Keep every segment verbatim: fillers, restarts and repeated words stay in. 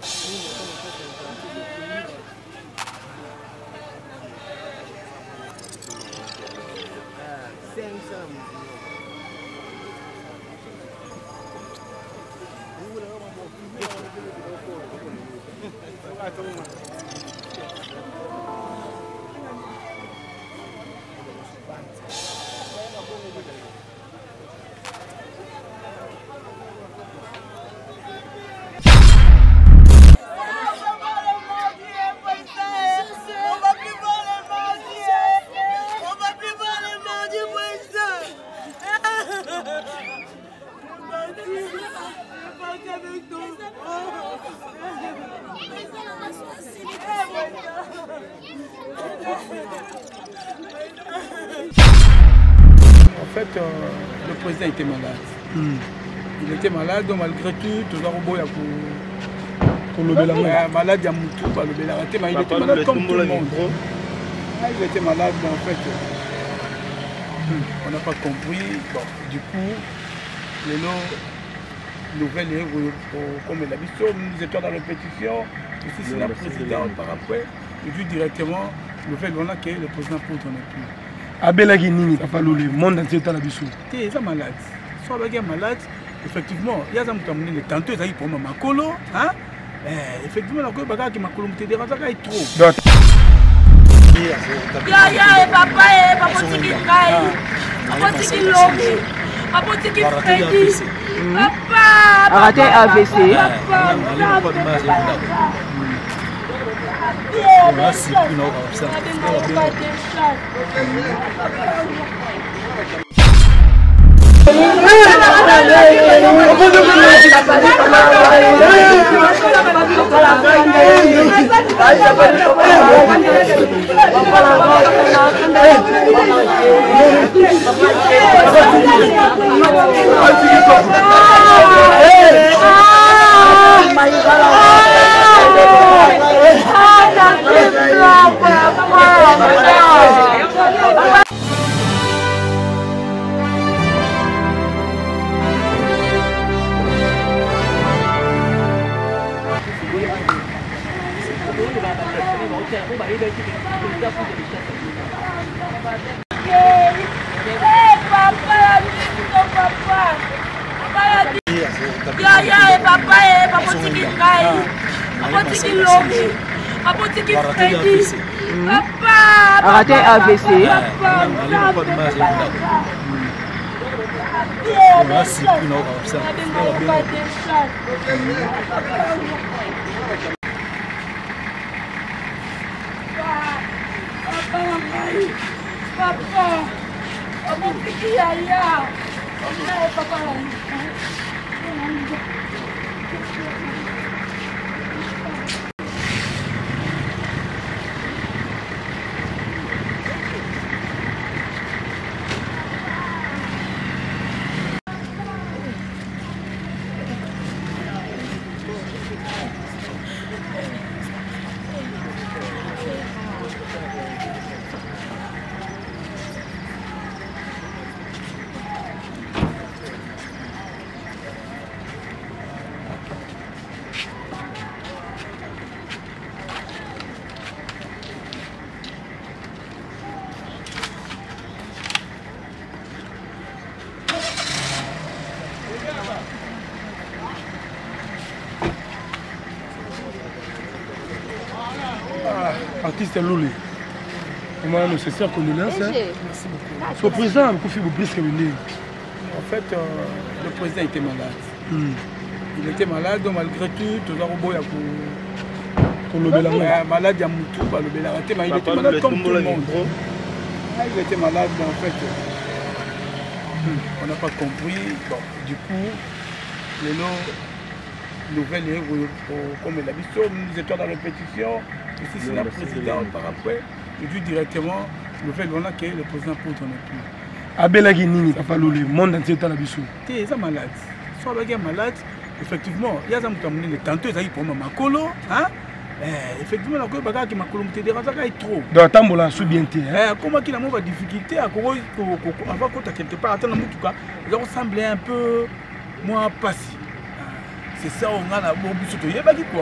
En fait, euh, le président était malade. Mm. Il était malade, donc malgré tout, tout le monde pour le Bélaré. Malade, il y a Moutou, le Bélaré. Il était malade comme tout le monde. Il était malade, mais en fait, euh, on n'a pas compris. Bon, du coup, les nouvelles, comme l'habitude, nous étions dans la répétition. Ici, c'est la présidente par après. Je dis directement, nouvelle, on a que le président pour ton époux. Abelagi Nini, papa Loulé, le monde entier est à la bichou. Tu es malade. Soit tu es malade, effectivement, il y a des gens qui ont tantôt ils pour ma colo. Effectivement, il y a des gens qui ont dérange trop. Ya ya papa eh papa tiki kai. Papa tiki lobe. Papa tiki Freddy. Papa. Arrêtez A V C. Merci pour nous observer. Ya ya papa eh papa tiki kai. Papa tiki lobe. Papa tiki Freddy. Papa. Arrêtez A V C. Merci pour nous observer. Papa, papa tiki ya ya. Papa. Artiste Loulé. Comment nous c'est condoléances. Merci beaucoup. Le président Koufi Boubris Kabine. En fait, euh, le président était malade. Mm. Il était malade, donc malgré tout, tout le monde pour le Bélaré. Malade, il y a Moutou, le Bélaré. Il était malade comme tout le monde. Il était malade, mais en fait, euh, on n'a pas compris. Bon, du coup, les nouvelles, comme l'habitude, nous étions dans la répétition. Ici, c'est la présidente par après. Je dis directement, nouvelle, on a que le président pour ton époux. Abelagi Nini, papa Loulé, le monde entier est à la bichou. Tu es malade. Soit tu es malade, effectivement, il y a des gens qui ont amené tantôt ils pour ma colo. Effectivement, il y a des gens qui ont dérange trop. Donc, tambola sous bien té. Comment il y a des difficultés à avant que tu quelque part, attends, ils ont semblé un peu moins passé. C'est ça, on a la bon bout de quoi.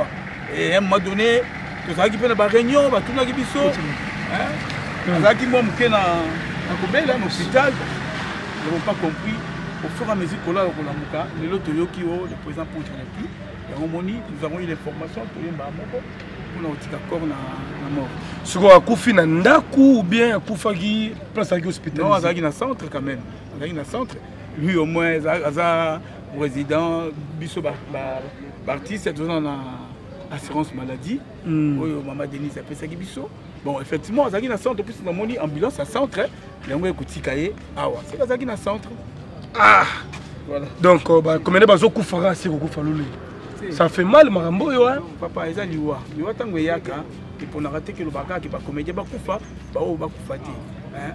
et à un moment donné tout ça qui peut la réunion va tout na biso hein azaki moi muke na na kobela na hôpital ils n'ont pas compris au fur et à mesure que là on a muka le loto yoki o le président pour plus et on moni nous avons eu l'information que yemba moko pour na otika corps na na mort siko akufi na ndaku ou bien akufaki place à l'hôpital non azaki na centre quand même azaki na centre lui au moins aza président biso ba artiste c'est dans la assurance maladie oyo mama Denise a fait ça biso bon effectivement azaki na centre plus na moni ambulance à centre yango ekotika ye awa c'est azaki na centre ah voilà donc bah combien bazo kufara c'est kufa lolé ça fait mal marambo yo hein papa eza liwa liwa tango yaka et pour rater que le baka qui ba comédien ba kufa ba o ba kufa te hein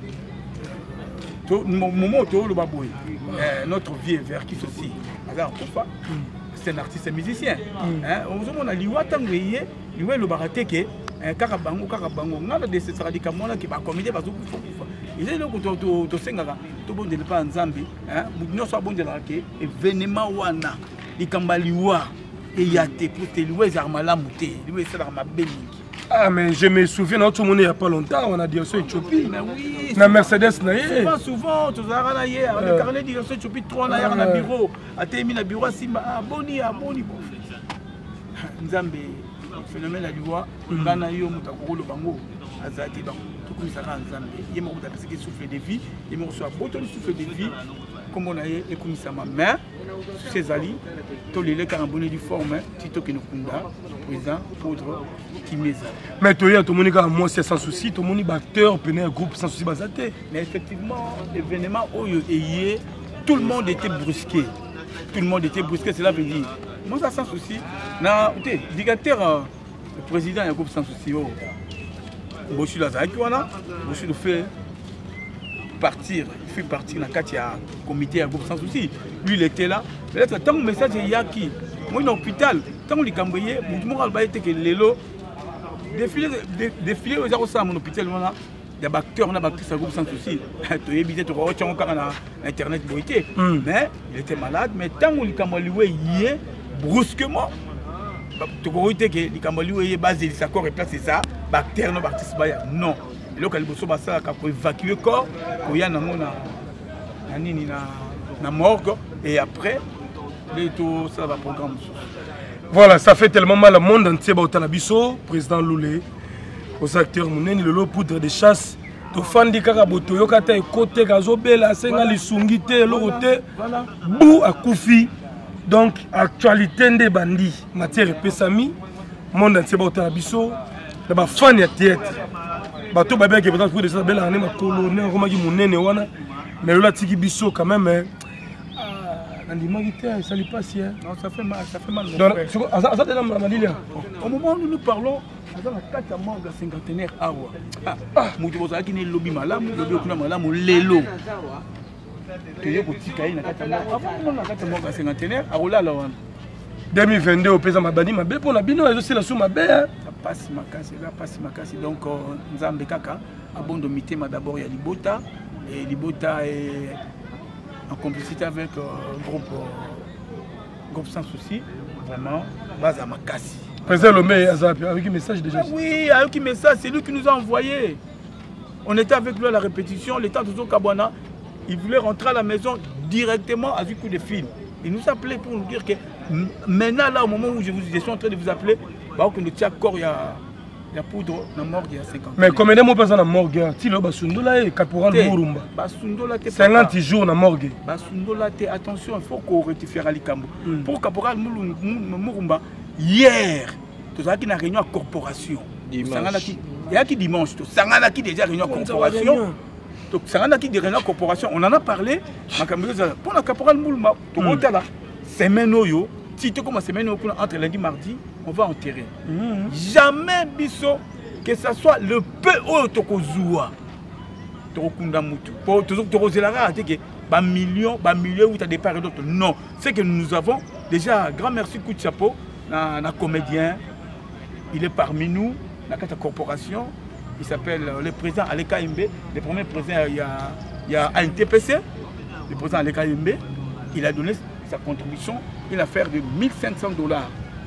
to moment to le baboy notre vieux vers qui ceci azar kufa c'est un artiste musicien hein on a liwa tango yé liwa le baraté que kaka bango kaka bango ngala de ce radika mona qui ba comédien ba kufa ils ont le to to sengaka to bondela pa nzambe hein mudnyo so bondela ke événement wana likamba liwa et yate pour te louer armala muté louer ça ma belle. Ah mais je me souviens tout le monde il y a pas longtemps on a dit sur Éthiopie mais oui na Mercedes na yé souvent souvent tu as na yé le carnet dit sur Éthiopie trois na na bureau a terminé na bureau simba aboni aboni bon nzambe phénomène la liwa ngana yo mutakoko lo bango azati bango tout comme ça nzambe yemo kutapesa ki souffle de vie yemo so boto le souffle de vie comme on a eu et comme ça ma mère ces alliés tous les carambonés du forme tito que nous kunda président poudre kimeza mais toi tout le monde a moi c'est sans souci tout le monde acteur penait groupe sans souci basaté mais effectivement l'événement oyo eyé tout le monde était brusqué tout le monde était brusqué cela veut dire moi ça sans souci na écoutez dictateur le président un groupe sans souci oh Boshi la zaki wana Boshi le fait partir il fait partir dans quatre comité à groupe sans souci lui il était là peut-être tant message yaki moi dans l'hôpital tant les cambriers mon moral ba était que lelo défilé défilé aux zéro ça mon hôpital là des acteurs on a battu ça groupe sans souci tu es habité tu reçois encore na internet boité mais il était malade mais tant les cambriers hier brusquement tu vois que les cambriers est basé ça corps et place c'est ça bactère non artiste non et là quand il bosse ça pour évacuer le corps pour y a na na nini na na morgue et après les tout ça va programme. Voilà, ça fait tellement mal au monde entier ba biso président Loulé aux acteurs monene le lot poudre de chasse to fandi kaka boto yo kata côté gazobela senga lisungi te lokote bou akufi donc actualité ndé bandi matière pesami monde entier ba biso da ba fan ya théâtre bato ba bien que peut-être pour des belles années ma colonel comme qui monene wana mais là tiki biso quand même ça ne pas si. Non, ça fait mal, ça fait mal. Au moment où nous parlons, dans la carte à mort cinquantenaire awa. Ah, Moutoubosa qui n'est lobby malam, lobby au malam, l'élo. Tu es petit caïn, la carte à mort. Avant, la carte à mort cinquantenaire, à Ola Lawan. deux mille vingt-deux, au pays de Mabani, ma belle pour la bino, elle aussi la sous ma belle. Ça passe ma casse, ça passe ma casse. Donc, Nzambe Kaka, à bon de mité, d'abord, il y a Libota. Et Libota est en complicité avec le euh, groupe, euh, groupe sans souci, vraiment, base à Makassi. Président Lomé, avec un message déjà. Ah oui, avec un message, c'est lui qui nous a envoyé. On était avec lui à la répétition, l'état de Zokabwana, il voulait rentrer à la maison directement avec coup de fil. Il nous appelait pour nous dire que maintenant, là, au moment où je, vous, je suis en train de vous appeler, bah, que le tient corps, il y a. Il y a poudre dans la morgue il y a cinquante. Mais combien de mois passent dans la morgue? Tilo Basundola et Caporal Mourumba. Basundola te cinquante jours dans la morgue. Basundola te attention, il faut qu'on rectifie à l'Ikambo. Pour Caporal Mourumba, hier, tu as qui une réunion à corporation. Il y a qui dimanche, tu as qui déjà réunion à corporation. Donc, ça a qui des réunions à corporation. On en a parlé. Pour la Caporal Mourumba, tu as là, semaine oyo. Si tu commences à semaine entre lundi et mardi, on va enterrer. Mmh. Jamais biso que ce soit le peu au tokozua. Tokunda mutu. Pour tokozelara que ba million, ba million ou ta départ et d'autres. Non, c'est que nous avons déjà grand merci coup de chapeau na na comédien. Il est parmi nous, la corporation, il s'appelle le président Aleka Imbe, le premier président il y a il y a un T P C, le président Aleka Imbe, il a donné sa contribution, il a fait de mille cinq cents dollars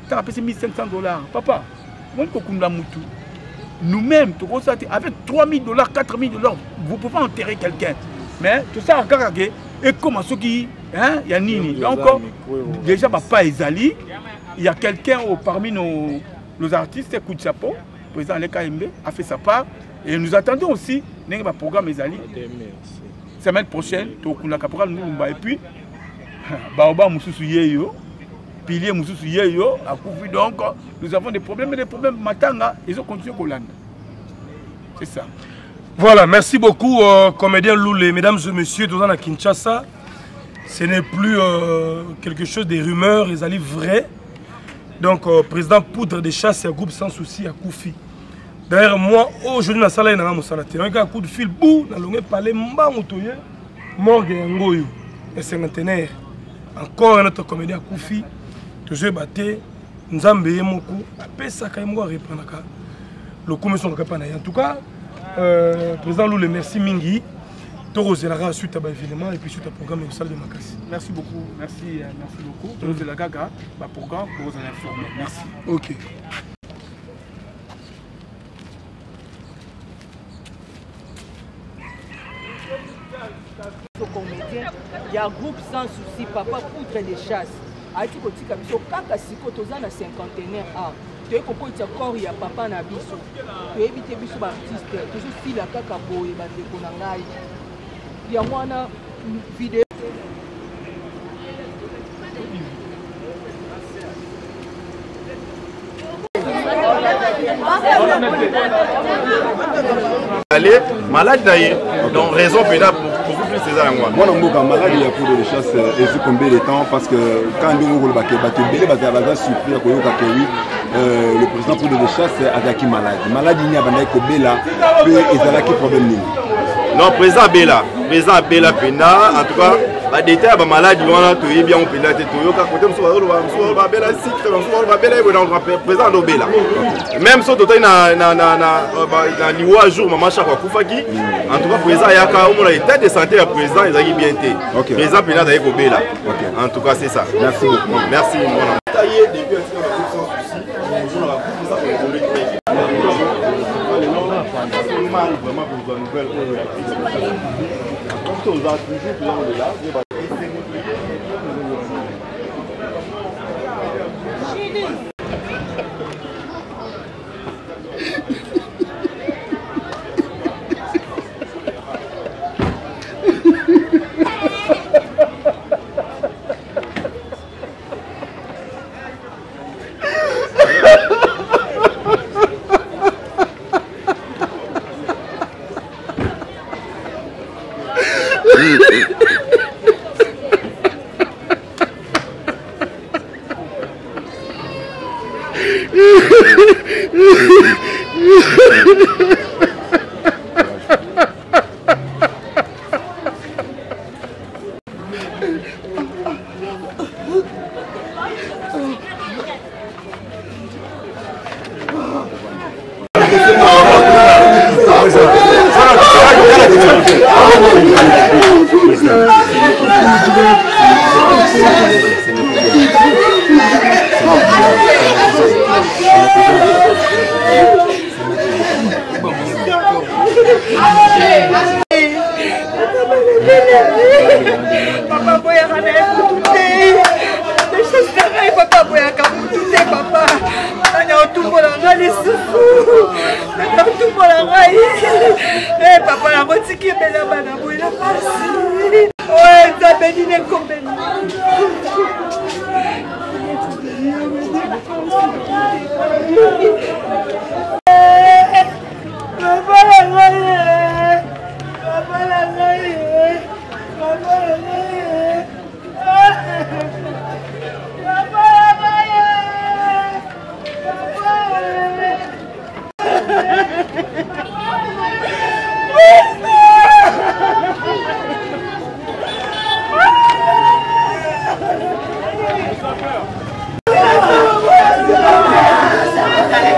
tant à mille cinq cents dollars. Papa, moi, nous-mêmes, avec trois mille dollars, quatre mille dollars, vous pouvez enterrer quelqu'un. Mais tout ça, et comment ceux qui. Hein, il y a Nini. Donc, déjà, papa Ezali, il y a quelqu'un parmi nos, nos artistes, coup de chapeau, le président L K M B, a fait sa part. Et nous attendons aussi le programme Ezali. Semaine prochaine, et puis, Baoba Moussou Yeyo, Pilier Moussou Yeyo, à Koufi. Donc, nous avons des problèmes, mais des problèmes Matanga, ils ont continué Hollande. C'est ça. Voilà, merci beaucoup, euh, comédien Loulé. Mesdames et messieurs, tout dans Kinshasa, ce n'est plus euh, quelque chose des rumeurs, ils allaient vrai. Donc, euh, président Poudre de Chasse, un groupe sans souci à Koufi. D'ailleurs, moi, aujourd'hui, dans la salle, il y a un coup de fil, bou, dans le palais, mba motoye, morgue et ngoyo, un cinquantenaire. Encore un autre comédien à Koufi, toujours batté, nous avons payé mon coup, après ça, quand même, on va reprendre le coup, mais en tout cas, euh, président Loulé, merci Mingi. Toro Zelara suite à l'événement et puis suite au programme au salle de Makassi. Merci beaucoup, merci, merci beaucoup. Toro Zelara, programme pour vous en informer. Merci. Ok. Comédien, il y a un groupe sans souci, papa Poudre de Chasse. Aïti Kotika Biso, Kaka Siko, Tozana cinquantenaire A. Tu es compris, tu as encore, il y a papa Nabiso. Tu es évité Biso Baptiste, toujours si la Kaka Boy, Bande Konangai. Il y a moi une vidéo. Allez, malade d'ailleurs, donc raison pénale pour beaucoup plus César et moi. Moi, je suis malade il y a pour de chasse et je combien de temps parce que quand nous avons le surpris le président pour de chasse a été malade. Malade, il n'y a pas de Bela, il y a un problème. Non, président Bela, président Bela Pena, en tout cas, les détails de maladie, on a tout bien au Pena, président de Bela. Même si on a un jour, maman chaque fois, en tout cas, président Yaka, on a l'état de santé à président, ils ont bien été. Président Pena d'ailleurs Bela. En tout cas, c'est ça. Merci beaucoup. Merci. Vraiment pour une nouvelle comme ça, on a toujours besoin de là. Papa boya kana ekutute. Deixa estarei papa boya kamutute papa. Nanya otumbola ngali sufu. Nanya otumbola ngai. Eh papa na botiki bela bana boya pasi. Oh zabedi ne kombeni. Papa la ngai. Papa la ngai. Papa la ngai. Papa la ngai. Papa.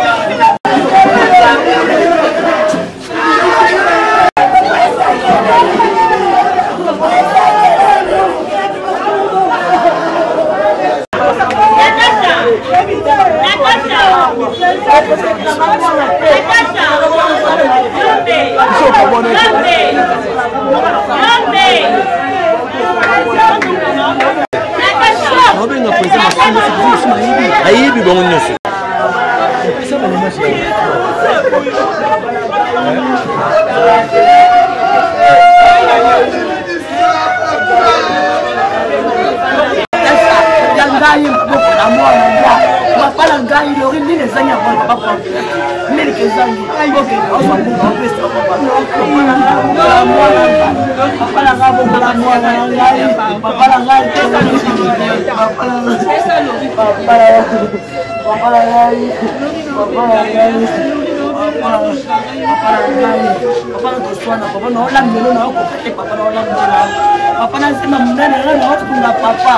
nayibi bango nyonso ngai boko na mwana nga mapala ngai lori nini ezangi yango na papa nini kezangi boke ozwa mbunga opesa papa mapala nga mwana nga mapala nga boko na mwana ngai mapala ngai mapala mapala ngai mapala ngai papa nakoswana papa naolambelo naokokate papa naolambela papa nasema munene nga naotunga papa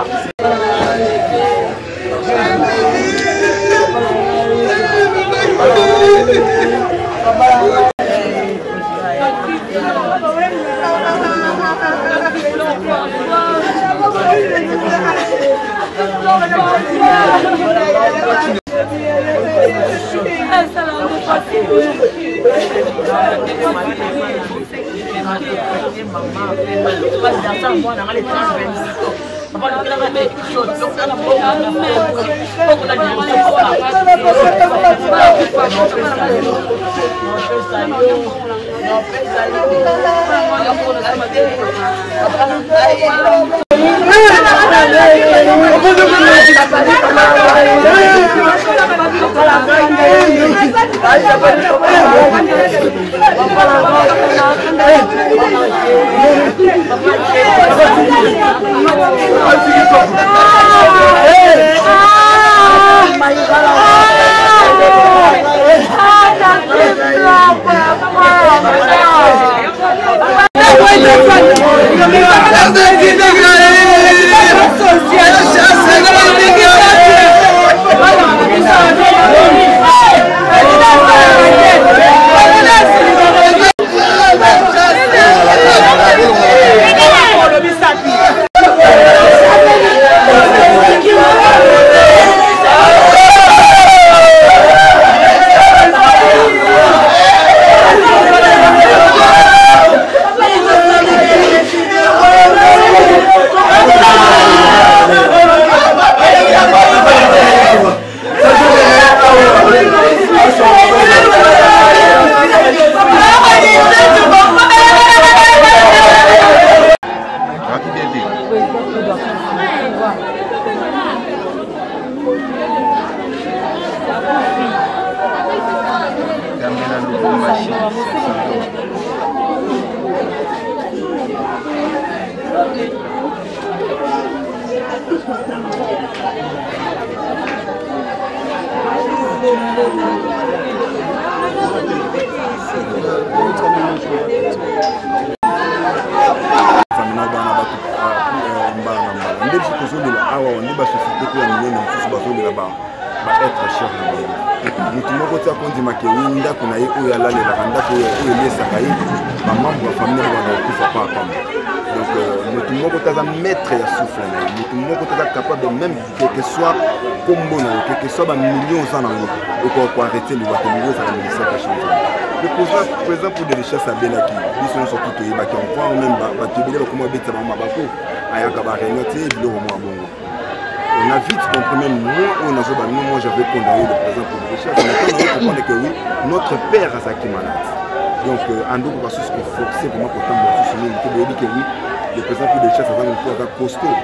arrêter le Guatemala, ça va me laisser pas changer. Le président pour des richesses à Benaki, ils sont surtout tous les bacs en point, même Batubile, comment bête ça va m'abaco, Ayakaba Rénoté, Bilo Bongo. On a vite compris, même moi, on a joué, moi j'avais condamné le président pour des richesses. On a compris que oui, notre père a sa qui malade. Donc, Ando va se forcer pour moi pour tant de soutenir, il dit que oui, le président pour des richesses a un peu costaud.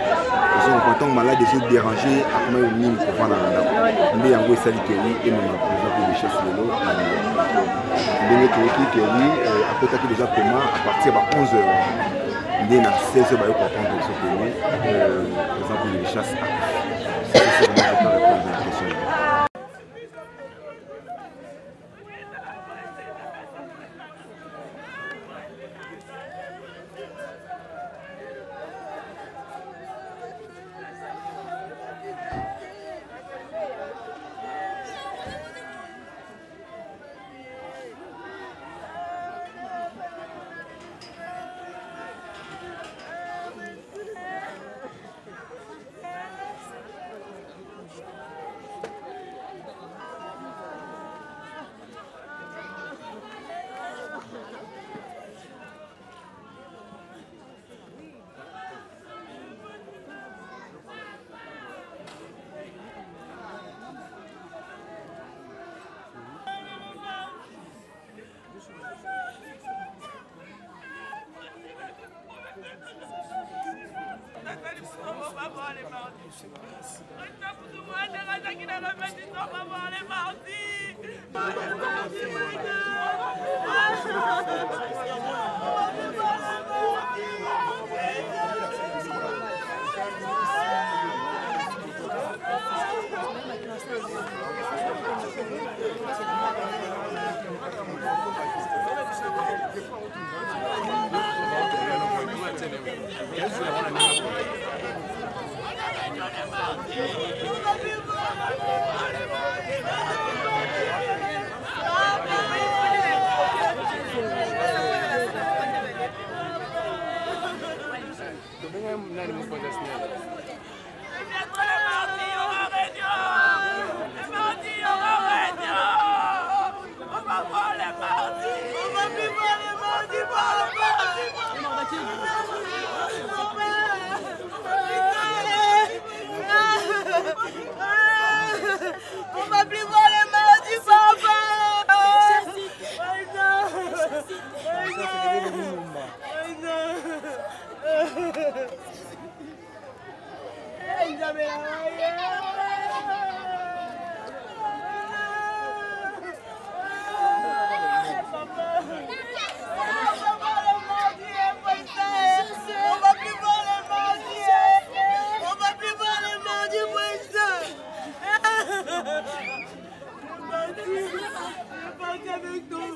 En tant que malade, des autres dérangés, à comment ils miment pour voir la lande. Mais en gros, ça dit que oui, et même pour exemple, les chefs de l'eau. Il y a qui oui, à côté de déjà comment, à partir de onze heures, il y a seize heures pour prendre ce pays, par exemple, les chasses à c'est ça que je peux répondre à la question. Thank you. On va plus voir les mains du papa. Avec nous.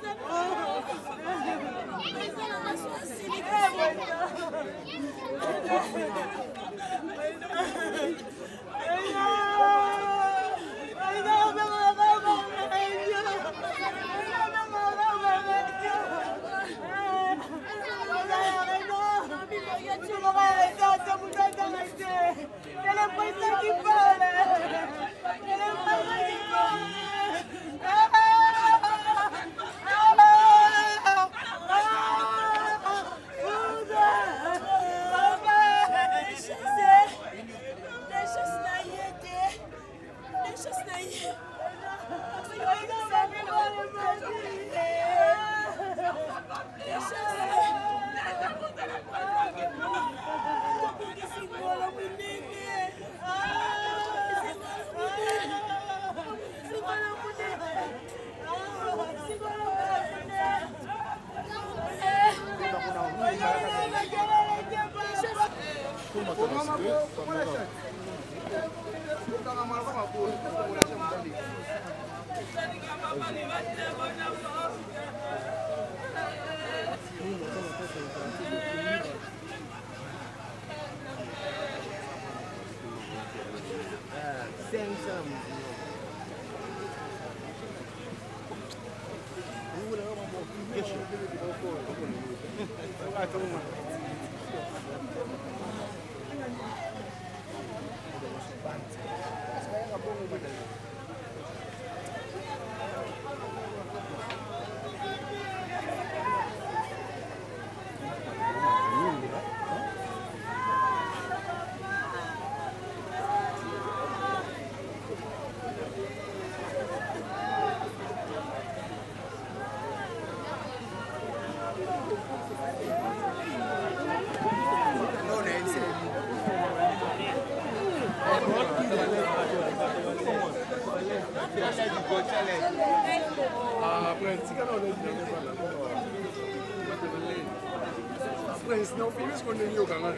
Prince, não fiz quando eu ia ganhar.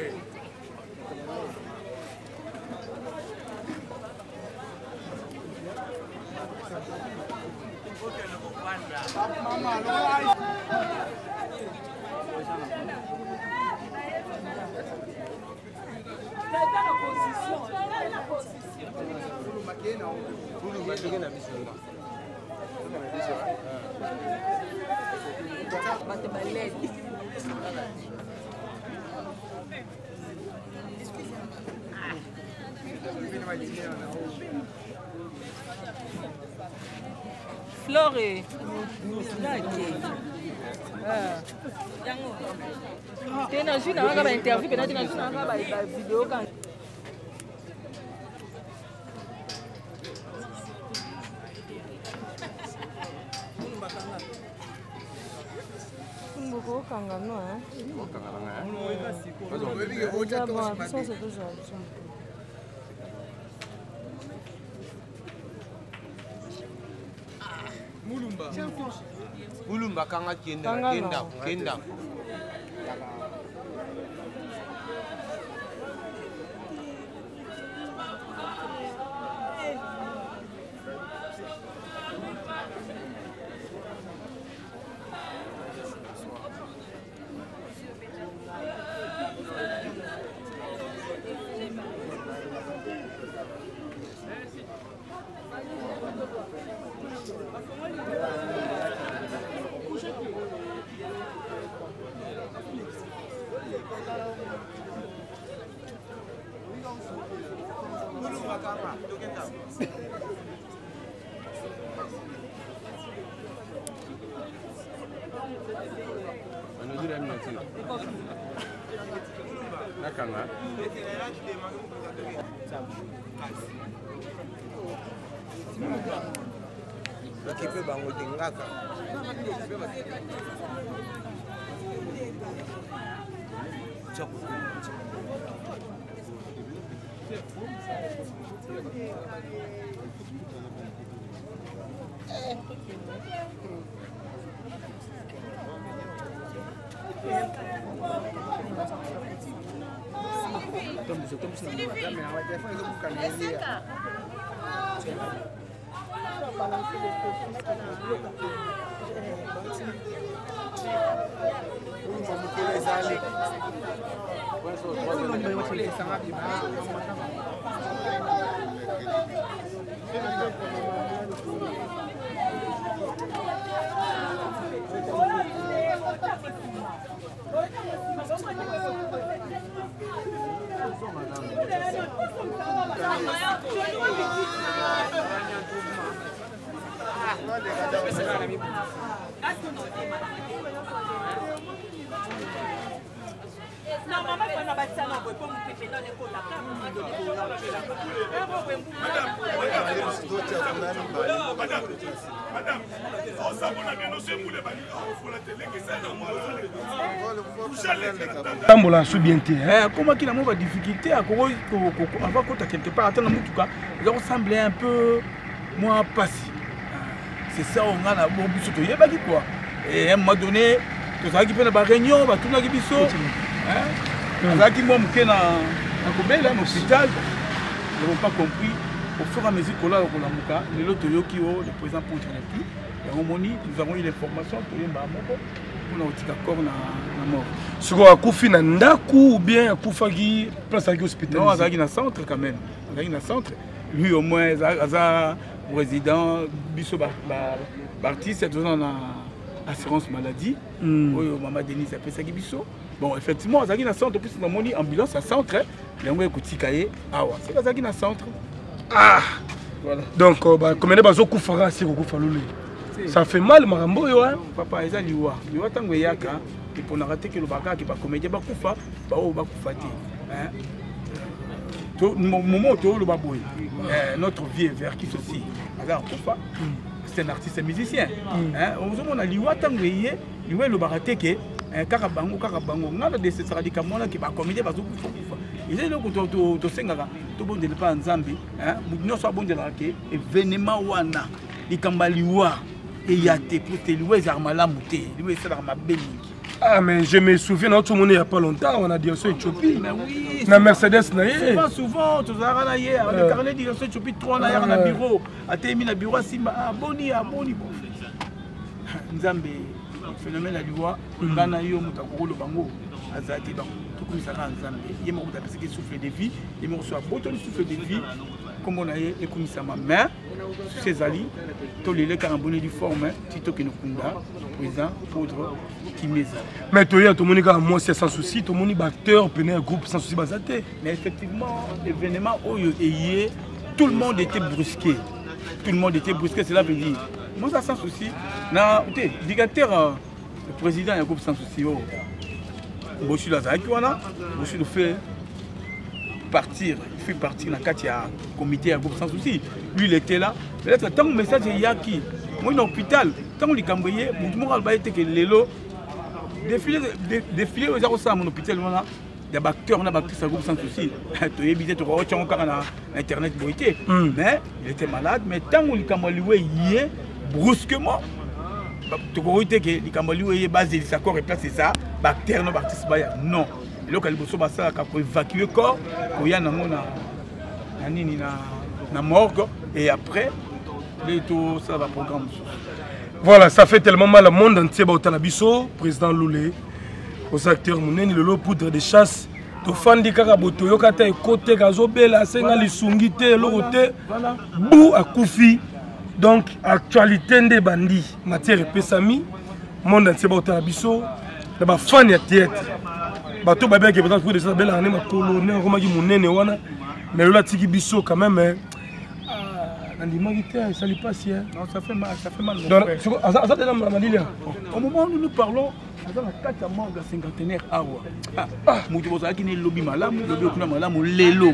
Flore, tena juu na ba interview pena tena juu na ba video kan Mboko kanga no eh. Mboko kanga na. Mas o bebê que hoje é tão mais. Só se tu já. Mulumba. Mulumba kanga kenda kenda kenda. Tambola sous bien té. Comment qu'il a moins de difficulté à avoir quelque part attendre en tout cas, il ressemblait un peu moins passé. C'est ça on a la bon surtout il y a pas quoi. Et à un moment donné, tout ça qui fait la réunion, va tout la biso. Hein? Ça qui moi me na na Kobé là, l'hôpital. Ils n'ont pas compris. Au fur et à mesure que là on a muka, le loto yoki o le président pour être plus. Et on moni, nous avons eu l'information pour les mamoko. Pour notre accord na na mort. Ce qu'on a couffé na ndaku ou bien a couffagi place à l'hôpital. Non, à na centre quand même. À na centre. Lui au moins à président biso ba artiste c'est dans la assurance maladie. Oui, maman Denise a fait ça biso. Bon, effectivement, à na centre plus na moni ambulance à centre. Les on écouter cahier. Ah ouais, c'est à na centre. Ah. Voilà. Donc bah combien de bazo koufara si kokufa lolé. Ça fait mal marambo yo hein. Papa eza liwa. Liwa tango yaka et pour na rater que le baka qui ba comédien ba kufa, ba o ba kufa ti. Hein. Tout moment tout le baboy. Notre vie est vers qui ceci. Alors kufa. C'est un artiste musicien. Hein, on a liwa tango yé, liwa le baraté que kaka bango kaka bango ngala de ce radical mona qui ba comédien ba kufa kufa. Il est là que to to sengaka to bon de pas nzambe, hein, nous so bon de la ke événement wana likamba liwa. Et il y a des côtés, il y a des Ah, mais je me souviens, tout le monde il n'y a pas longtemps, on a dit sur Éthiopie. Mais oui, na Mercedes, souvent, souvent, tu as regardé, on a carnet de Éthiopie, trois na dans le bureau, à terminer le bureau, si aboni, aboni, bon. Nzambe, phénomène à l'Iwa, on a eu un motakoro le bango, à Zati, tout comme ça, Nzambe. Il y a un motakoro qui souffle de vie, il y a un motakoro qui souffle de vie. Comme on a eu et comme ça ma mère ces alliés tous les les carambonés du forme Tito Kinokunda président poudre qui mesa mais toi tout le monde a moi c'est sans souci tout le monde acteur un groupe sans souci basaté mais effectivement l'événement où il tout le monde était brusqué tout le monde était brusqué cela veut dire moi ça sans souci na écoutez dictateur le président du groupe sans souci oh Boshi la Zaki wana Boshi le fait partir, il fait partir dans le comité à groupe sans souci. Lui, il était là. Peut-être tant que le message est Yaki, moi, dans l'hôpital, tant que les Cambriers, mon mot était que les lots, défiler, défiler aux arrosas à mon hôpital, des acteurs, des actrices à groupe sans souci. Tu es évité, tu as encore Internet, mais il était malade, mais tant que les Cambriers, brusquement tokoki te ke likambo liwo eye bazelisa corps replace ça bactère no baartiste baya non eloko ya liboso basalaka koévacue corps koya nango na nini na morgue et après les tout ça va programme. Voilà, ça fait tellement mal au monde entier bautana biso président Loulé aux acteurs moneni lelo poudre de chasse to fandi kaka boto yokata ekote kazobela senga lisungi te lokote bou akufi. Donc, actualité de bandi, matière pesami, monde entier bautana biso, d'abord fan ya théâtre. Bateau babé qui peut-être pour des belles années ma colonne, comment qui monene wana, mais là tiki biso quand même. Ah, l'humanité, ça lui passe hein. Non, ça fait mal, ça fait mal. Donc, ça ça dans la Lilia. Au moment où nous parlons, dans la quatre morts de cinquantenaire awa. Ah, mutu boza qui ne lobby malamu, lobby okuna malamu lelo.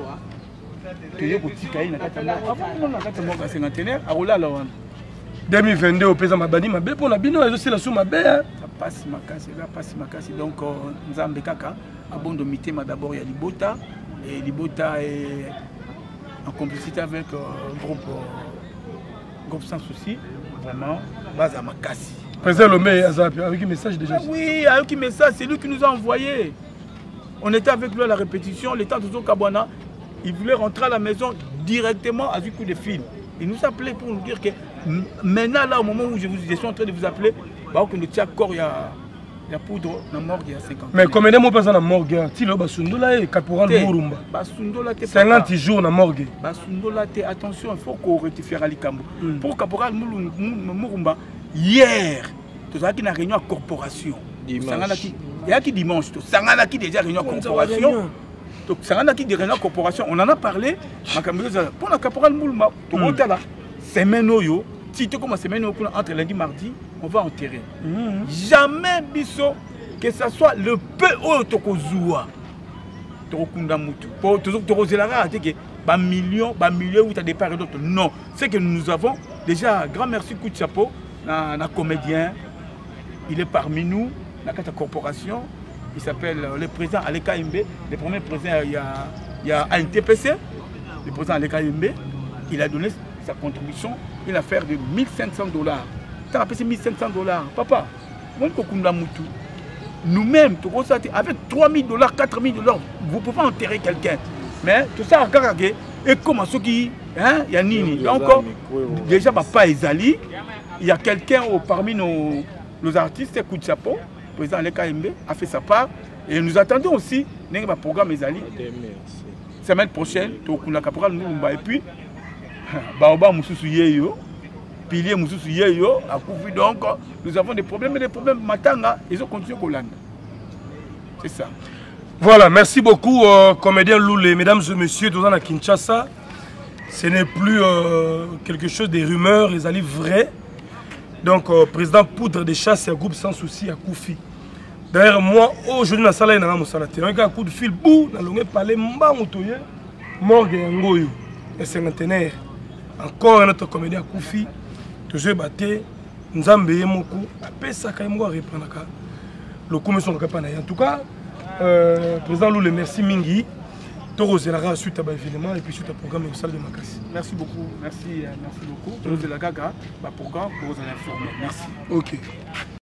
deux mille vingt-deux au présent mabadi mabe pour la bino et aussi la sous mabe ça passe makasi ça passe makasi donc nzambe kaka abondo mitema d'abord ya libota et libota est en complicité avec un groupe groupe sans souci vraiment base à makasi président Lomé avec un message déjà oui avec un message c'est lui qui nous a envoyé on était avec lui à la répétition l'état de Zozo Kabwana. Il voulait rentrer à la maison directement à du coup de fil. Il nous appelait pour nous dire que maintenant, là, au moment où je, vous, je suis en train de vous appeler, bah, que nous tient encore, il y a, il y a poudre dans la morgue, il y a cinquante. Mais combien de mois passent dans la morgue? Tilo Basundola et Caporal Mourumba. Basundola, cinquante jours dans la morgue. Basundola, attention, il faut qu'on rectifie à l'Ikambo. Mm. Pour Caporal Mourumba, hier, tu as une réunion à corporation. Il y a qui dimanche, tu as déjà réunion à corporation. Donc, ça a qui des réunions corporation. On en a parlé. Pour la caporal Moulma, tout le monde est là. Semaine oyo, si tu commences semaine entre lundi et mardi, on va enterrer. Jamais biso que ce soit le peu oyo tokozua. Tokunda mutu. Pour toujours tokozelara que ba million, ba million ou ta départ et d'autres. Non, c'est que nous avons déjà grand merci coup de chapeau na na comédien. Il est parmi nous, la corporation. Il s'appelle le président Aleka Imbe, le premier président, il y a, il y a A N T P C, le président Aleka Imbe, il a donné sa contribution, il a fait de mille cinq cents dollars. Tu as appelé mille cinq cents dollars. Papa, nous-mêmes, avec trois mille dollars, quatre mille dollars, vous pouvez enterrer quelqu'un. Mais tout ça, et comment ceux qui, hein, il y a Nini. Encore, déjà, papa Ezali, il y a quelqu'un parmi nos, nos artistes, coup de chapeau. Le président Aleka Imbe a fait sa part et nous attendons aussi le programme Ezali. Semaine prochaine, et puis Baoba Moussou Yeyo, Pilier Moussou Yeyo, donc nous avons des problèmes, mais des problèmes Matanga, ils ont continué Hollande. C'est ça. Voilà, merci beaucoup, euh, comédien Loulé. Mesdames et messieurs, tout dans la Kinshasa, ce n'est plus euh, quelque chose des rumeurs, les alliés vrais. Donc, euh, président Poudre de Chasse et un groupe sans souci à Koufi. D'ailleurs, moi, aujourd'hui, dans la salle, il y a un coup de fil, bou, dans le palais, mba moutoye, morgue et ngoyo, et cinquantenaire. Encore un autre comédien à Koufi, toujours batté, nous avons payé mon coup, après ça, quand même, on va reprendre le commission de campagne. En tout cas, euh, président Loulé, merci Mingi. Toro Zelara suite à l'événement et puis suite au programme au salle de Makassi. Merci beaucoup, merci, merci beaucoup. Toro Zelara, programme pour vous en informer. Merci. Ok.